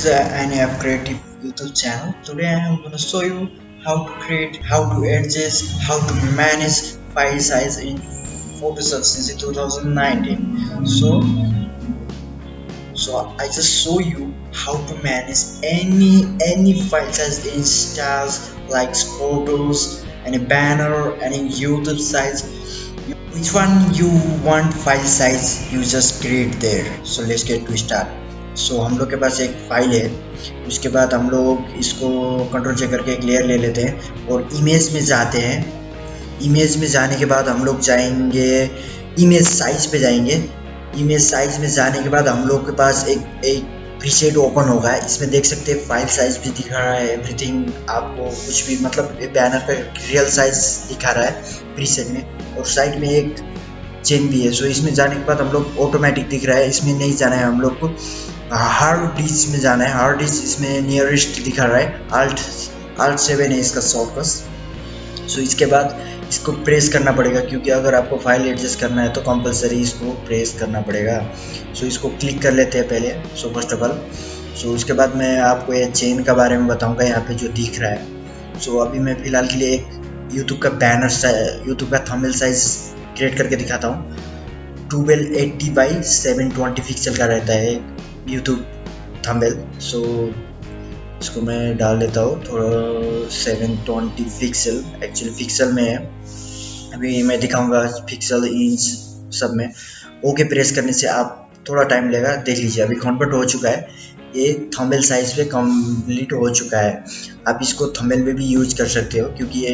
is NF Creative YouTube channel. Today I am going to show you how to create, how to adjust, how to manage file size in Photoshop since 2019. So I just show you how to manage any file size in styles like photos, any banner, any YouTube size. Which one you want file size, you just create there. So let's get to start. सो हम लोग के पास एक file है, उसके बाद हम लोग इसको कंट्रोल चेक करके एक लेयर ले लेते हैं और इमेज में जाते हैं। इमेज में जाने के बाद हम लोग जाएंगे इमेज साइज पे जाएंगे। इमेज साइज में जाने के बाद हम लोग के पास एक प्रीसेट ओपन होगा। इसमें देख सकते हैं फाइल साइज भी दिखा रहा है, एवरीथिंग आपको कुछ भी मतलब बैनर पे रियल साइज दिखा रहा है प्रीसेट में, और साइड में एक चेन भी है। सो इसमें जाने के बाद हम लोग ऑटोमेटिक दिख रहा है, इसमें नहीं जाना है, हम लोग को हार्ड डिस्क में जाना है। हार्ड डिस्क इसमें नियरेस्ट दिखा रहा है, Alt 7 है इसका शॉर्टकट। सो इसके बाद इसको प्रेस करना पड़ेगा, क्योंकि अगर आपको फाइल एडजस्ट करना है तो कंपलसरी इसको प्रेस करना पड़ेगा। सो इसको क्लिक कर लेते हैं पहले। सो फर्स्ट ऑफ ऑल उसके बाद मैं आपको ये चेन का बारे में बताऊंगा यहाँ पे जो दिख रहा है। सो अभी मैं फ़िलहाल के लिए एक यूट्यूब का बैनर साइज, यूट्यूब का थंबनेल साइज क्रिएट करके दिखाता हूँ। 1280 बाई 720 पिक्सल का रहता है यूट्यूब थंबनेल। सो इसको मैं डाल लेता हूँ थोड़ा 720 पिक्सल, एक्चुअली पिक्सल में है, अभी मैं दिखाऊंगा पिक्सल इंच सब में। ओके प्रेस करने से आप थोड़ा टाइम लेगा, देख लीजिए अभी कन्वर्ट हो चुका है, ये थंबनेल साइज पे कंप्लीट हो चुका है। आप इसको थंबनेल में भी यूज कर सकते हो, क्योंकि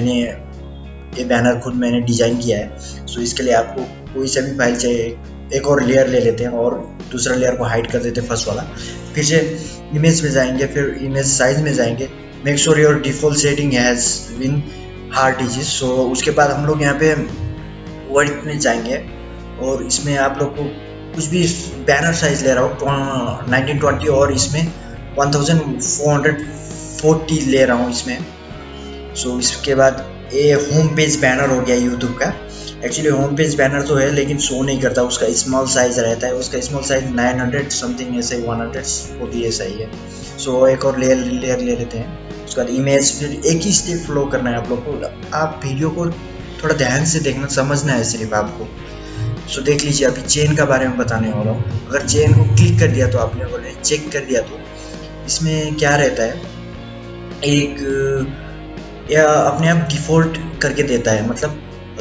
ये बैनर खुद मैंने डिज़ाइन किया है। सो इसके लिए आपको कोई सा भी फाइल चाहिए, एक और लेयर ले लेते हैं और दूसरा लेयर को हाइड कर देते हैं फर्स्ट वाला, फिर से इमेज में जाएंगे, फिर इमेज साइज में जाएंगे। Make sure your default setting has been hard digit. So उसके बाद हम लोग यहाँ पे वर्ड में जाएंगे और इसमें आप लोग को कुछ भी बैनर साइज ले रहा हूँ 1920 और इसमें 1440 ले रहा हूँ इसमें। सो इसके बाद ये होम पेज बैनर हो गया यूट्यूब का। एक्चुअली होम पेज बैनर तो है लेकिन शो नहीं करता, उसका स्मॉल साइज रहता है, उसका स्मॉल साइज 900 समथिंग ऐसे ही 140 ऐसा ही है। सो एक और लेयर ले लेते हैं। उसके बाद इमेज, फिर एक ही स्टेप फ्लो करना है आप लोग को। आप वीडियो को थोड़ा ध्यान से देखना, समझना है सिर्फ आपको। सो देख लीजिए अभी चेन का बारे में बताने वाला हूँ। अगर चेन को क्लिक कर दिया तो आपने बोले चेक कर दिया तो इसमें क्या रहता है, एक या अपने आप डिफ़ॉल्ट करके देता है, मतलब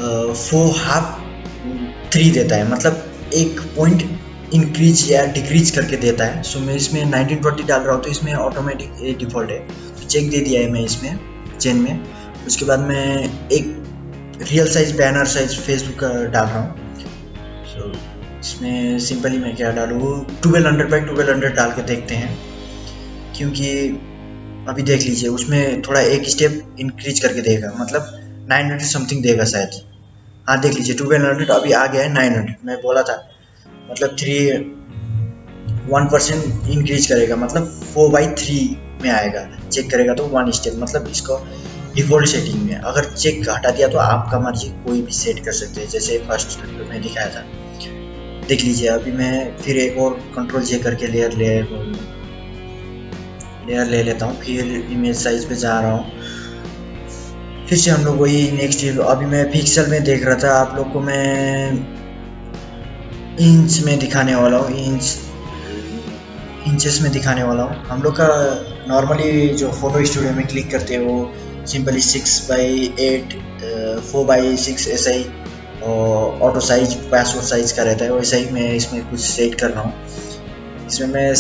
4.5 देता है, मतलब एक पॉइंट इंक्रीज या डिक्रीज करके देता है। सो मैं इसमें 1920 डाल रहा हूँ तो इसमें ऑटोमेटिक डिफ़ॉल्ट है, तो चेक दे दिया है मैं इसमें चेन में। उसके बाद मैं एक real size banner size Facebook का डाल रहा हूँ। सो इसमें सिंपली मैं क्या डालूँ, 1200 बाई 1200 डाल के देखते हैं, क्योंकि अभी देख लीजिए उसमें थोड़ा एक स्टेप इंक्रीज करके देगा, मतलब 900 समथिंग देगा शायद। हाँ देख लीजिए 1200 अभी आ गया है 900, मैं बोला था मतलब 1% इंक्रीज करेगा, मतलब 4/3 में आएगा। चेक करेगा तो 1 स्टेप, मतलब इसको डिफ़ॉल्ट सेटिंग में। अगर चेक हटा दिया तो आपका मर्जी कोई भी सेट कर सकते हैं, जैसे फर्स्ट में दिखाया था। देख लीजिए अभी मैं फिर एक और कंट्रोल जे करके लेयर ले लेता हूँ, फिर इमेज साइज पे जा रहा हूँ। फिर से हम लोग वही नेक्स्ट, अभी मैं पिक्सल में देख रहा था, आप लोग को मैं इंच में दिखाने वाला हूँ, इंचेस में दिखाने वाला हूँ। हम लोग का नॉर्मली जो फोटो स्टूडियो में क्लिक करते हैं वो सिंपली 6/8 4/6 ऐसा ही ऑटो साइज पासवर्ड साइज का रहता है, वैसा ही मैं इसमें कुछ सेट कर रहा हूँ। इसमें मैं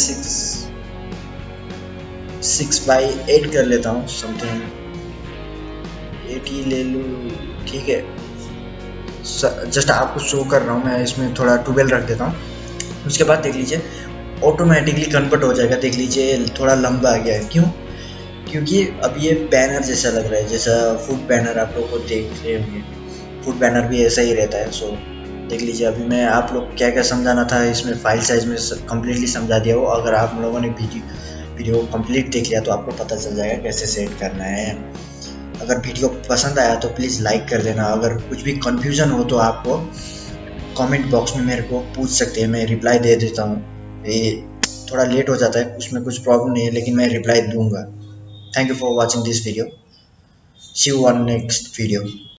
6/8 कर लेता हूँ, समथिंग 80 ले लूँ, ठीक है। जस्ट आपको शो कर रहा हूँ, मैं इसमें थोड़ा 12 रख देता हूँ। उसके बाद देख लीजिए ऑटोमेटिकली कन्वर्ट हो जाएगा। देख लीजिए थोड़ा लंबा आ गया है, क्यों? क्योंकि अब ये बैनर जैसा लग रहा है, जैसा फूड बैनर आप लोग को देख रहे होंगे, फूड बैनर भी ऐसा ही रहता है। सो देख लीजिए अभी मैं आप लोग क्या क्या समझाना था इसमें फाइल साइज में कम्प्लीटली समझा दिया हो। अगर आप लोगों ने वीडियो कंप्लीट देख लिया तो आपको पता चल जाएगा कैसे सेट करना है। अगर वीडियो पसंद आया तो प्लीज़ लाइक कर देना। अगर कुछ भी कन्फ्यूज़न हो तो आपको कमेंट बॉक्स में मेरे को पूछ सकते हैं, मैं रिप्लाई दे देता हूँ। ये थोड़ा लेट हो जाता है, उसमें कुछ प्रॉब्लम नहीं है, लेकिन मैं रिप्लाई दूंगा। Thank you for watching this video. See you on next video.